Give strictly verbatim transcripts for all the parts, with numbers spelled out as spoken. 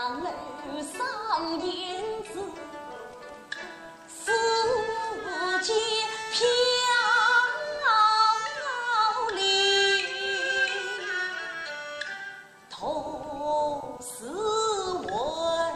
上楼上燕子，四季飘零，头是为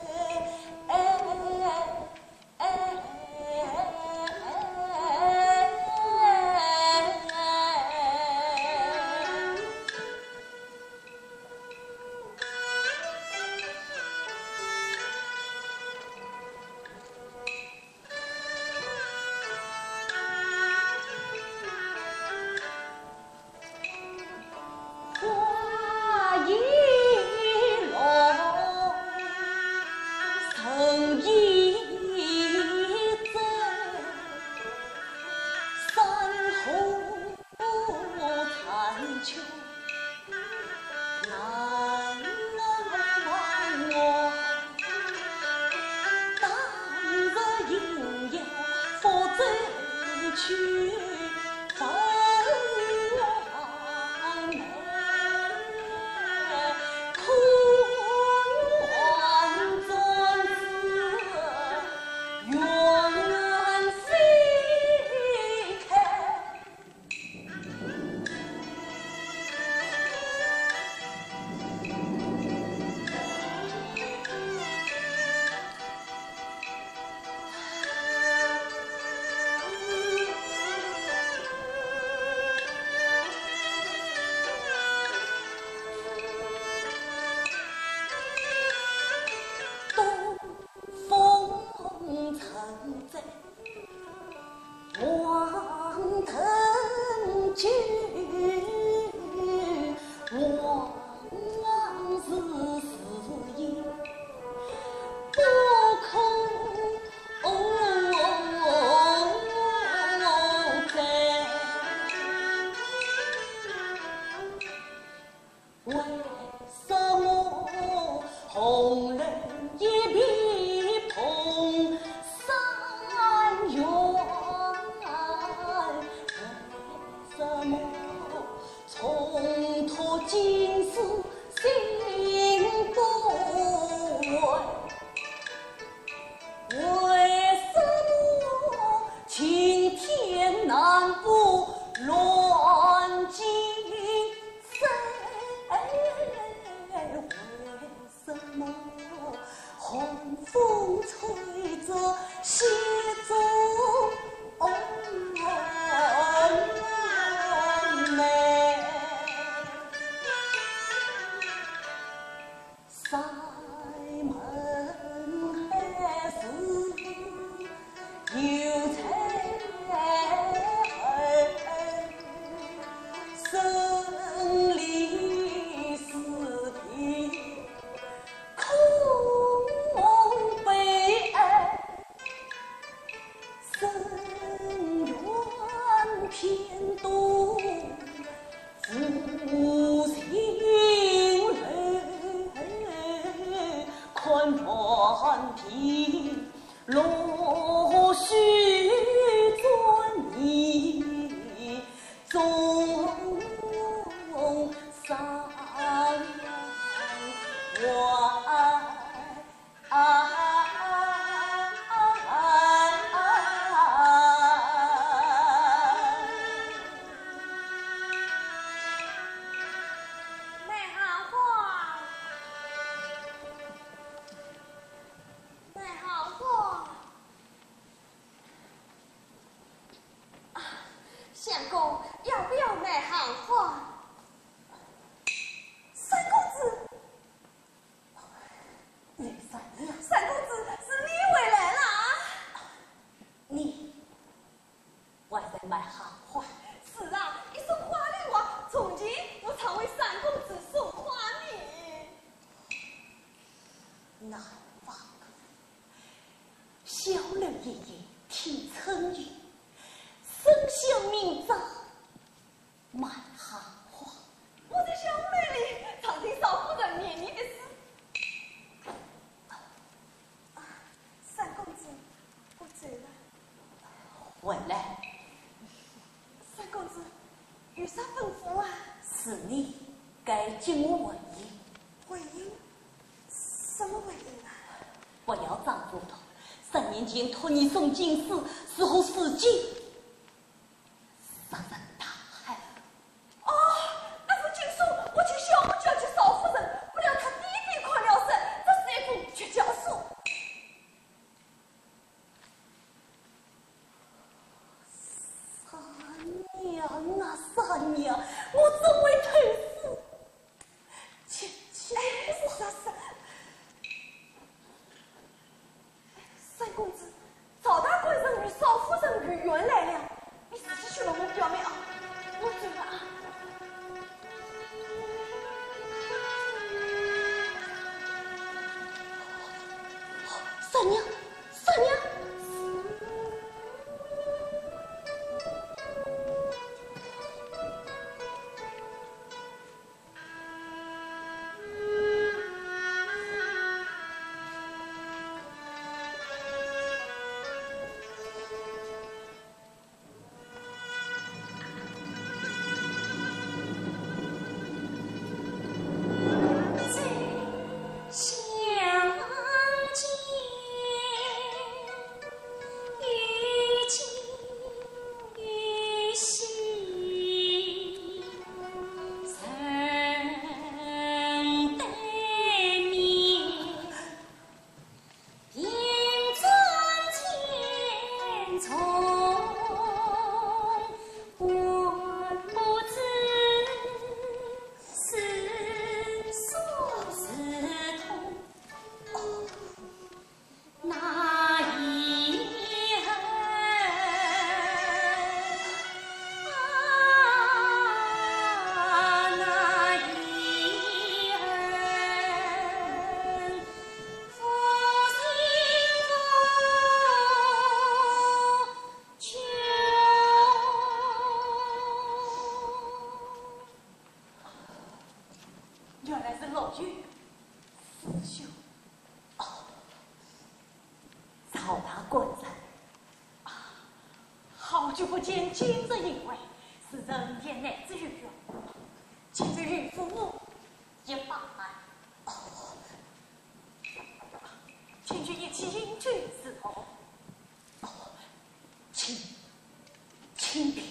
回来。 三公子，有啥吩咐啊？ 是你该尽我回应。 回应？ 什么原因啊？ 不要丈夫头，三年前托你送进士，死后死尽，杀人大海。 哦，那副经书，我请小母就要去少夫人，不料他第一笔快了身，这是一封绝交书。 三娘啊，三娘，我怎会退死？切切， 是是是。三公子，曹大官人与少夫人与缘来了，你自己去问我表妹啊，我走了啊。 三娘，三娘。原来是老君师兄哦，曹大官人啊，好久不见，今日一会，是人间乃之遇哟。今日与父母结伴哦，请去一起饮酒伺候哦，请请便。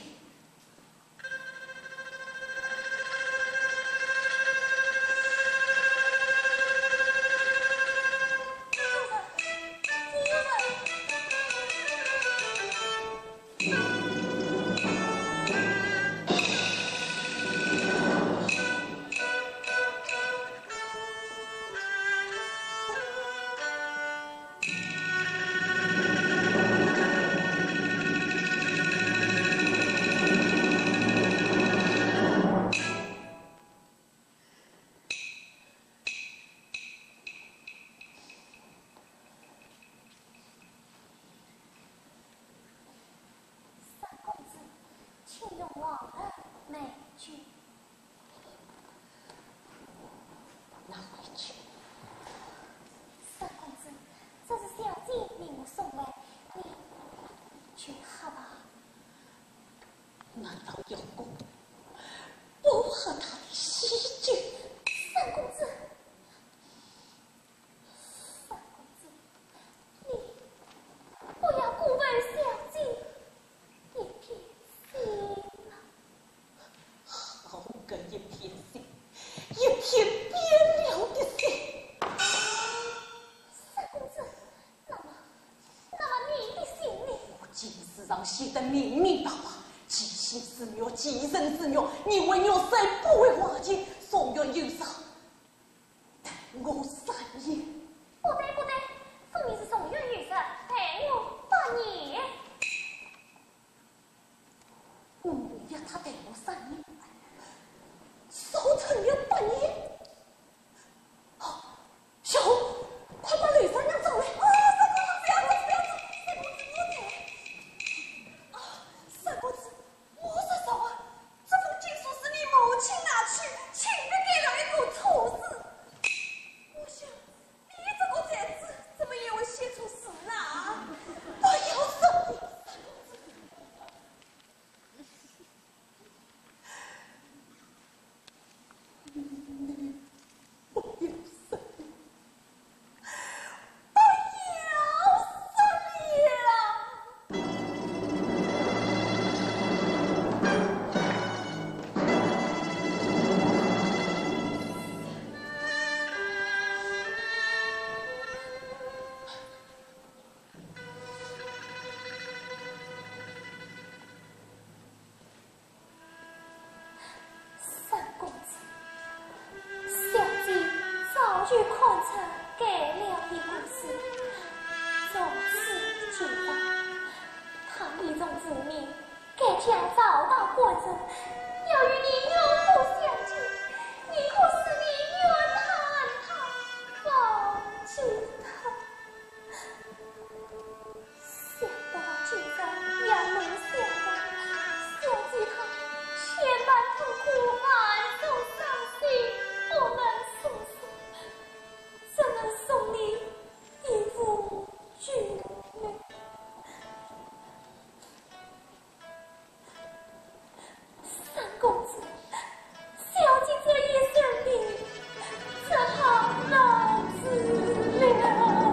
难道有功？我和他的喜剧， 三公子，三公子，你不要顾问小姐一片心啊！ 好个一片心，一片变了的心。 三公子，那么，那么你的心里， 我今世上写得明明白白。既心似虐，既人似虐。你为虐谁不为花钱？送远有伤，待我三年。 不对不对，分明是送远有伤，待我八年。 我要他待我三年，守成了八年。好，小红，快把吕三娘找来。啊，三公子不要走，不要走，三公子我来。啊，三公子。我说什么？这封经书是你母亲拿去，亲笔给了一个错字。我想， 具看出给了一故事，从此进发，他一种子民，给家找到过程，要与你永不相见，你可是你怨叹他，放弃他。想到今日也能想到，想起他千般痛苦，暗中伤心，不能诉说，只能送你一副绝美。三公子，小姐这一生病，只好老子了。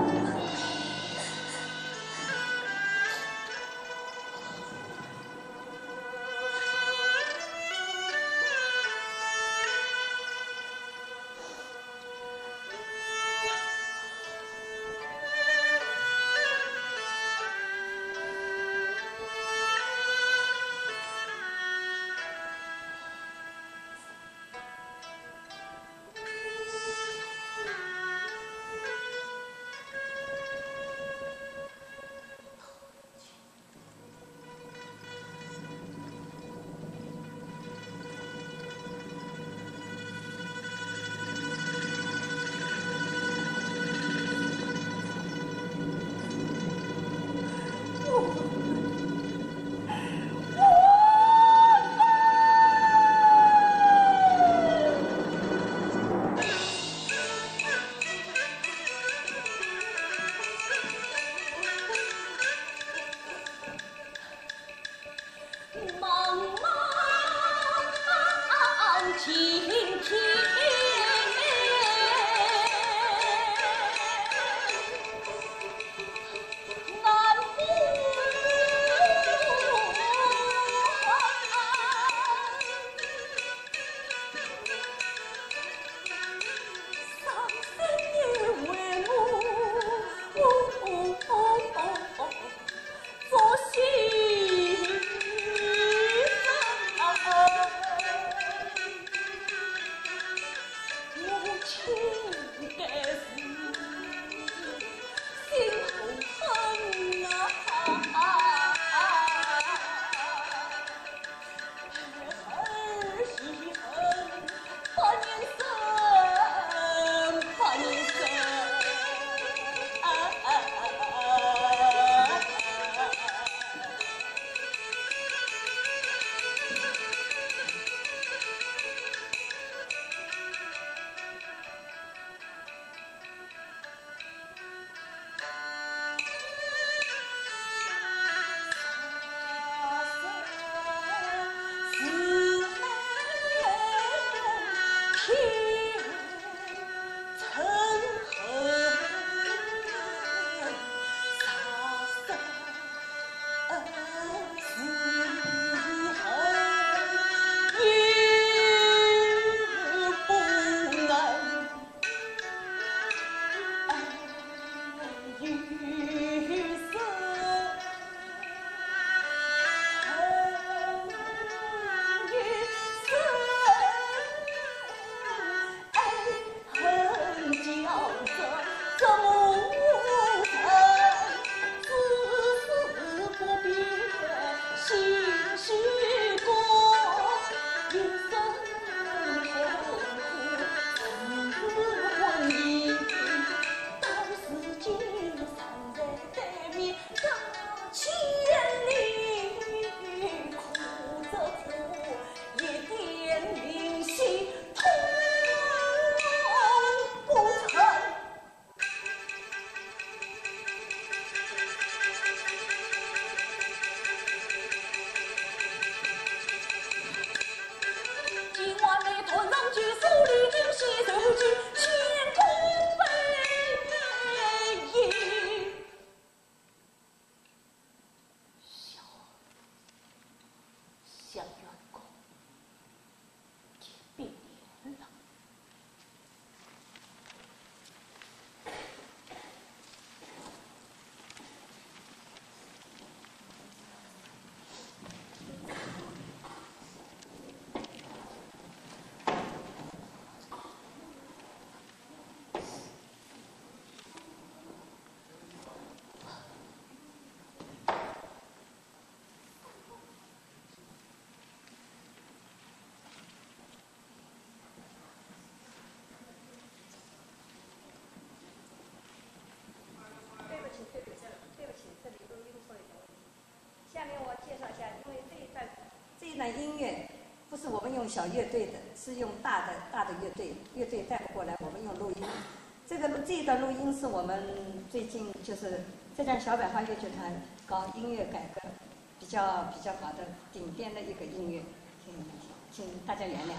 然音乐不是我们用小乐队的，是用大的大的乐队，乐队带不过来，我们用录音。这个这一段录音是我们最近就是浙江小百花乐剧团搞音乐改革比较比较好的顶尖的一个音乐，请请大家原谅。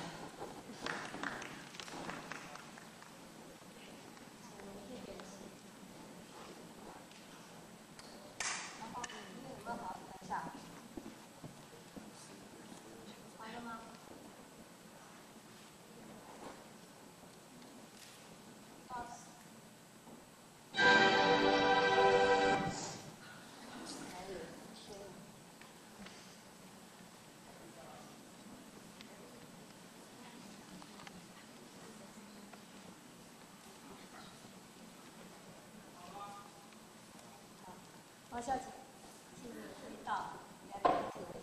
王小姐，请你回到原来的座位。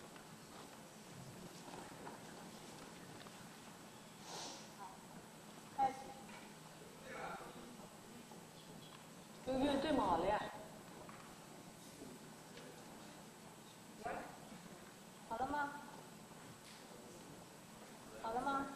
好，开始。 有乐队嘛好了呀？ 好了吗？好了吗？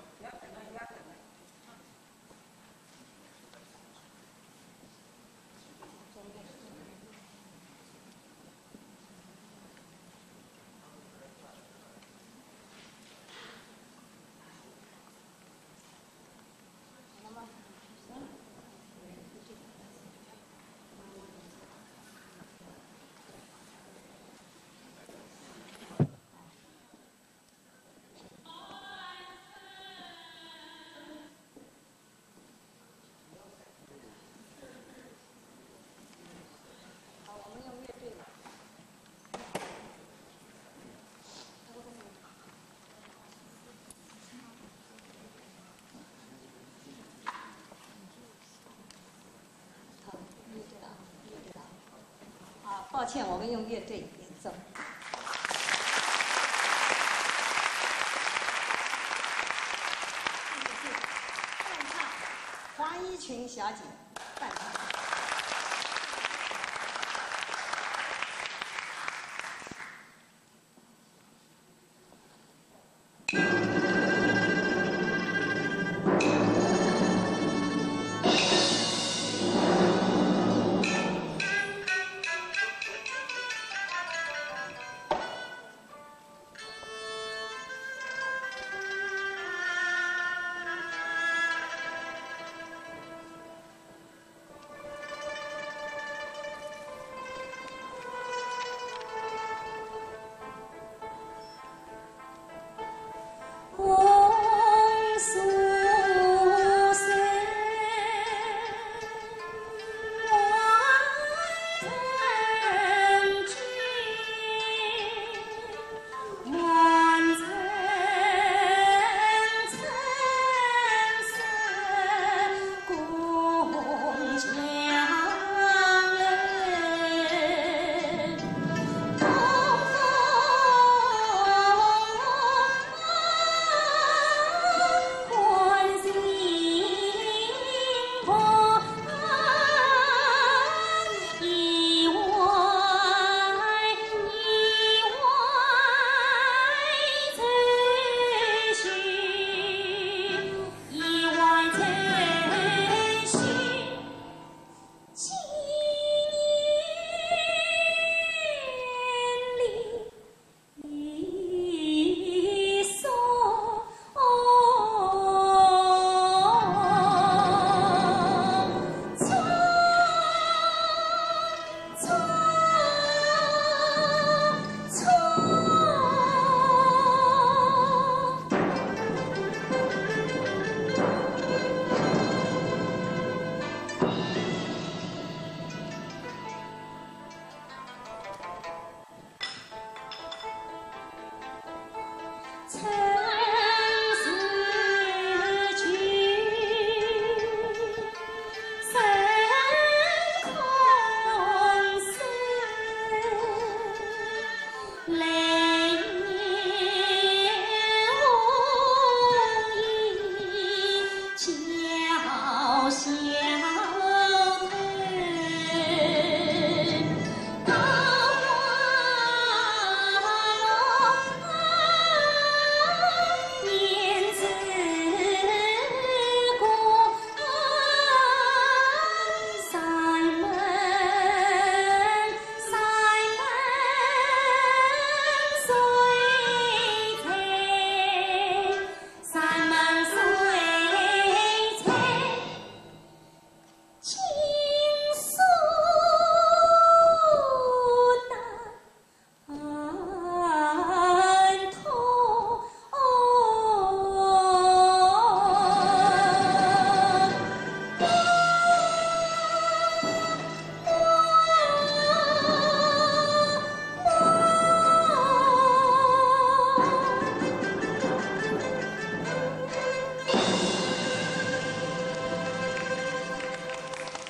抱歉，我们用乐队演奏。这个是伴唱，黄一群小姐伴唱。 小